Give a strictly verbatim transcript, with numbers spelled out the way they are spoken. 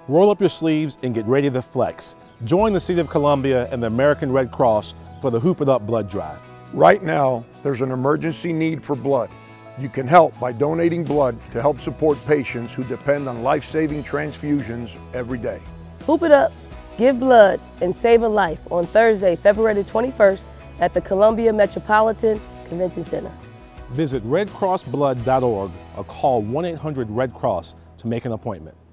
Roll up your sleeves and get ready to flex. Join the City of Columbia and the American Red Cross for the Hoop It Up blood drive. Right now, there's an emergency need for blood. You can help by donating blood to help support patients who depend on life-saving transfusions every day. Hoop it up, give blood, and save a life on Thursday, February twenty-first at the Columbia Metropolitan Convention Center. Visit red cross blood dot org or call one eight hundred red cross to make an appointment.